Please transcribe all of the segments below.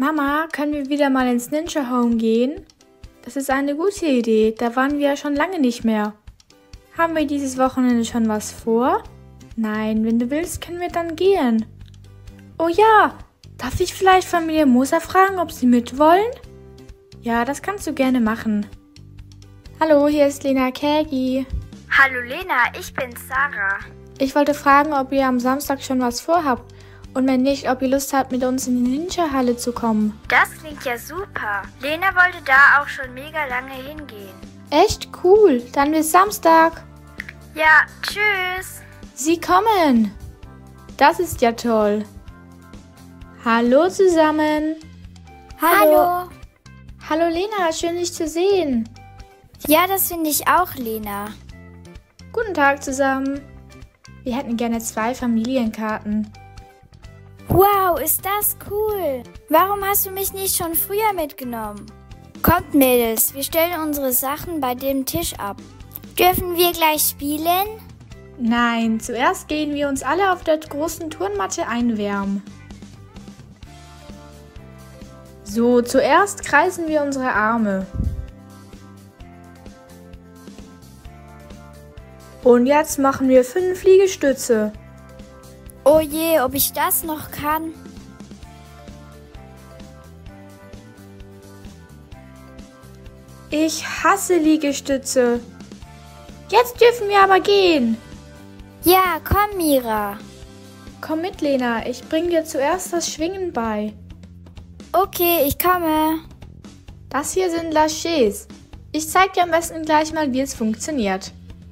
Mama, können wir wieder mal ins Ninja Home gehen? Das ist eine gute Idee, da waren wir ja schon lange nicht mehr. Haben wir dieses Wochenende schon was vor? Nein, wenn du willst, können wir dann gehen. Oh ja, darf ich vielleicht Familie Moser fragen, ob sie mitwollen? Ja, das kannst du gerne machen. Hallo, hier ist Lena Kägi. Hallo Lena, ich bin's Sarah. Ich wollte fragen, ob ihr am Samstag schon was vorhabt und wenn nicht, ob ihr Lust habt, mit uns in die Ninja-Halle zu kommen. Das klingt ja super. Lena wollte da auch schon mega lange hingehen. Echt cool, dann bis Samstag. Ja, tschüss. Sie kommen. Das ist ja toll. Hallo zusammen. Hallo. Hallo Lena, schön dich zu sehen. Ja, das finde ich auch, Lena. Guten Tag zusammen. Wir hätten gerne 2 Familienkarten. Wow, ist das cool. Warum hast du mich nicht schon früher mitgenommen? Kommt Mädels, wir stellen unsere Sachen bei dem Tisch ab. Dürfen wir gleich spielen? Nein, zuerst gehen wir uns alle auf der großen Turnmatte einwärmen. So, zuerst kreisen wir unsere Arme. Und jetzt machen wir 5 Liegestütze. Oh je, ob ich das noch kann. Ich hasse Liegestütze. Jetzt dürfen wir aber gehen. Ja, komm, Mira. Komm mit, Lena. Ich bring dir zuerst das Schwingen bei. Okay, ich komme. Das hier sind Lâchers. Ich zeig dir am besten gleich mal, wie es funktioniert.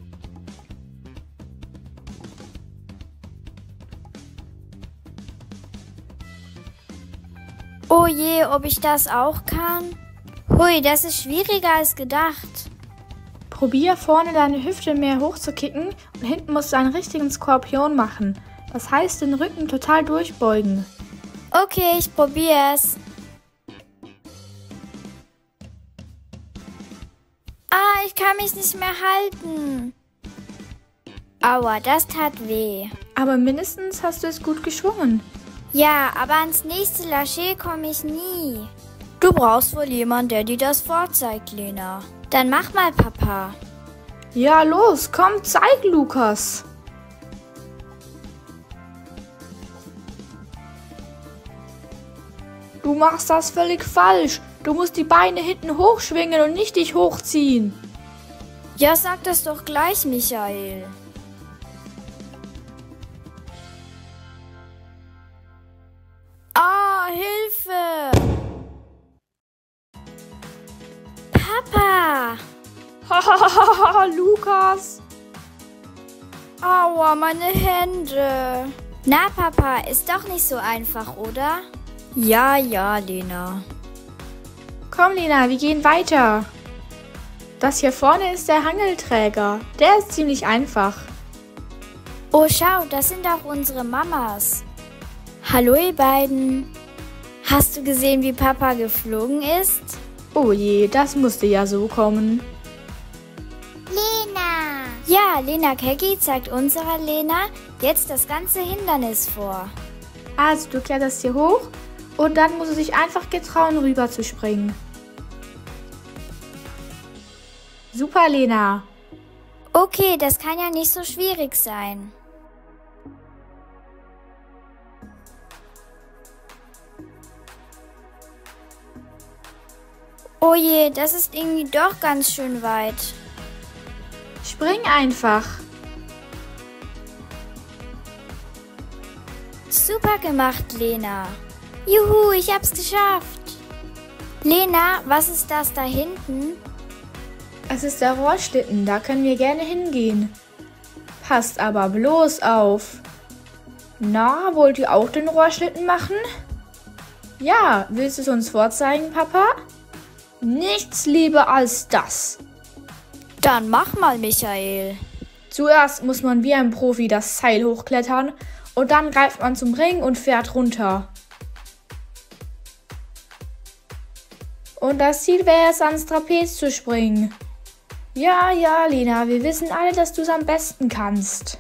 Oh je, ob ich das auch kann? Hui, das ist schwieriger als gedacht. Probier vorne deine Hüfte mehr hochzukicken und hinten musst du einen richtigen Skorpion machen. Das heißt, den Rücken total durchbeugen. Okay, ich probier's. Ich kann mich nicht mehr halten. Aua, das tat weh. Aber mindestens hast du es gut geschwungen. Ja, aber ans nächste Lâcher komme ich nie. Du brauchst wohl jemanden, der dir das vorzeigt, Lena. Dann mach mal, Papa. Ja, los, komm, zeig, Lukas. Du machst das völlig falsch. Du musst die Beine hinten hochschwingen und nicht dich hochziehen. Ja, sag das doch gleich, Michael. Hilfe! Papa! Hahaha, Lukas! Aua, meine Hände. Na, Papa, ist doch nicht so einfach, oder? Ja, Lena. Komm, Lena, wir gehen weiter. Das hier vorne ist der Hangelträger. Der ist ziemlich einfach. Oh, schau, das sind auch unsere Mamas. Hallo, ihr beiden. Hast du gesehen, wie Papa geflogen ist? Oh je, das musste ja so kommen. Lena! Ja, Lena Kägi zeigt unserer Lena jetzt das ganze Hindernis vor. Also, du kletterst hier hoch und dann musst du dich einfach getrauen, rüber zu springen. Super, Lena. Okay, das kann ja nicht so schwierig sein. Oh je, das ist irgendwie doch ganz schön weit. Spring einfach. Super gemacht, Lena. Juhu, ich hab's geschafft. Lena, was ist das da hinten? Es ist der Rohrschlitten, da können wir gerne hingehen. Passt aber bloß auf. Na, wollt ihr auch den Rohrschlitten machen? Ja, willst du es uns vorzeigen, Papa? Nichts lieber als das. Dann mach mal, Michael. Zuerst muss man wie ein Profi das Seil hochklettern und dann greift man zum Ring und fährt runter. Und das Ziel wäre es, ans Trapez zu springen. Ja, Lena, wir wissen alle, dass du es am besten kannst.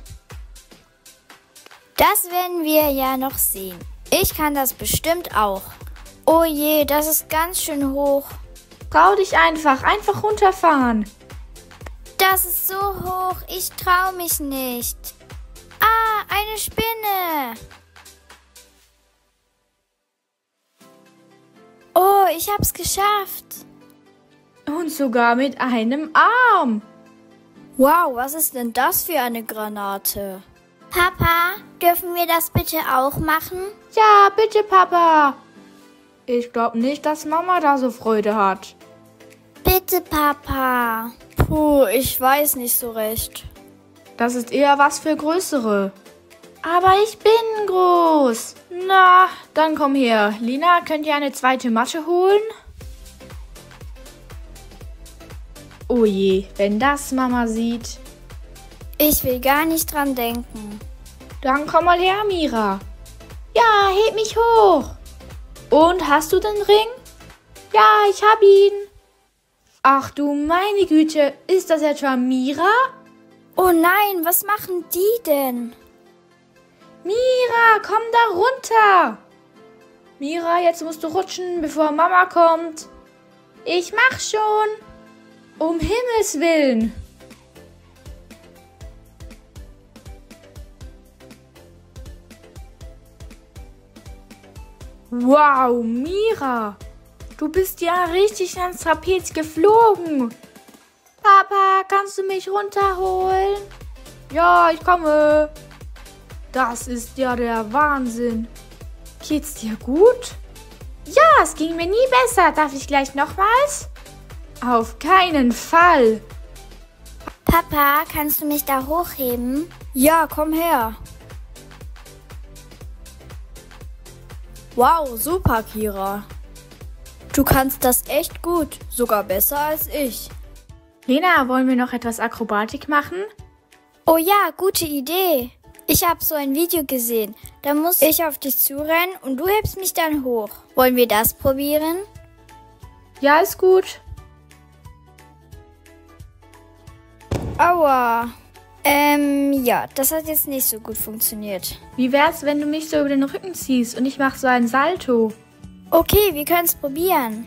Das werden wir ja noch sehen. Ich kann das bestimmt auch. Oh je, das ist ganz schön hoch. Trau dich einfach runterfahren. Das ist so hoch, ich trau mich nicht. Ah, eine Spinne. Oh, ich hab's geschafft. Und sogar mit einem Arm. Wow, was ist denn das für eine Granate? Papa, dürfen wir das bitte auch machen? Ja, bitte, Papa. Ich glaube nicht, dass Mama da so Freude hat. Bitte, Papa. Puh, ich weiß nicht so recht. Das ist eher was für Größere. Aber ich bin groß. Na, dann komm her. Lina, könnt ihr eine zweite Matte holen? Oh je, wenn das Mama sieht. Ich will gar nicht dran denken. Dann komm mal her, Mira. Ja, heb mich hoch. Und, hast du den Ring? Ja, ich hab ihn. Ach du meine Güte, ist das etwa Mira? Oh nein, was machen die denn? Mira, komm da runter. Mira, jetzt musst du rutschen, bevor Mama kommt. Ich mach schon. Um Himmels Willen. Wow, Mira. Du bist ja richtig ans Trapez geflogen. Papa, kannst du mich runterholen? Ja, ich komme. Das ist ja der Wahnsinn. Geht's dir gut? Ja, es ging mir nie besser. Darf ich gleich nochmals? Auf keinen Fall. Papa, kannst du mich da hochheben? Ja, komm her. Wow, super, Kira. Du kannst das echt gut, sogar besser als ich. Lena, wollen wir noch etwas Akrobatik machen? Oh ja, gute Idee. Ich habe so ein Video gesehen. Da muss ich auf dich zurennen und du hebst mich dann hoch. Wollen wir das probieren? Ja, ist gut. Aua. Ja, das hat jetzt nicht so gut funktioniert. Wie wär's, wenn du mich so über den Rücken ziehst und ich mach so einen Salto? Okay, wir können es probieren.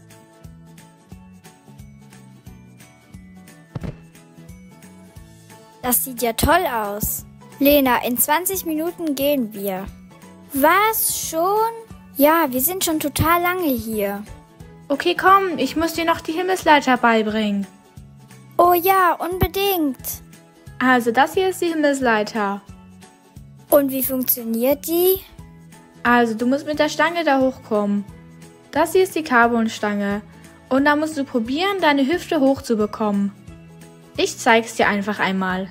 Das sieht ja toll aus. Lena, in 20 Minuten gehen wir. Was, schon? Ja, wir sind schon total lange hier. Okay, komm, ich muss dir noch die Himmelsleiter beibringen. Oh ja, unbedingt. Also, das hier ist die Himmelsleiter. Und wie funktioniert die? Also, du musst mit der Stange da hochkommen. Das hier ist die Carbonstange. Und da musst du probieren, deine Hüfte hochzubekommen. Ich zeig's dir einfach einmal.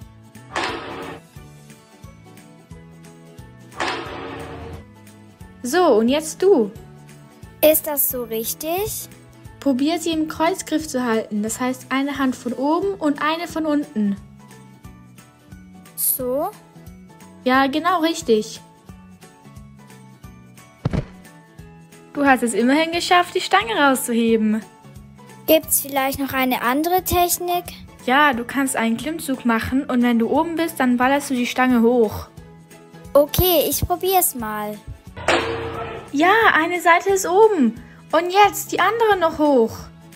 So, und jetzt du. Ist das so richtig? Probier sie im Kreuzgriff zu halten. Das heißt, eine Hand von oben und eine von unten. So? Ja, genau richtig. Du hast es immerhin geschafft, die Stange rauszuheben. Gibt's vielleicht noch eine andere Technik? Ja, du kannst einen Klimmzug machen und wenn du oben bist, dann ballerst du die Stange hoch. Okay, ich probier's mal. Ja, eine Seite ist oben. Und jetzt die andere noch hoch.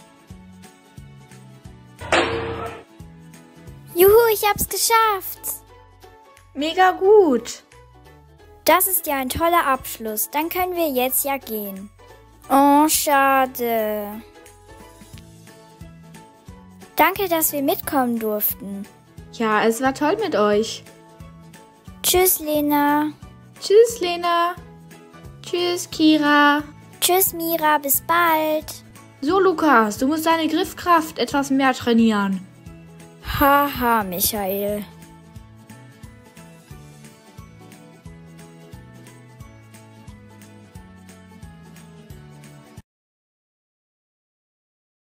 Juhu, ich hab's geschafft. Mega gut. Das ist ja ein toller Abschluss. Dann können wir jetzt ja gehen. Oh, schade. Danke, dass wir mitkommen durften. Ja, es war toll mit euch. Tschüss, Lena. Tschüss, Lena. Tschüss, Kira. Tschüss, Mira. Bis bald. So, Lukas, du musst deine Griffkraft etwas mehr trainieren. Haha, Michael.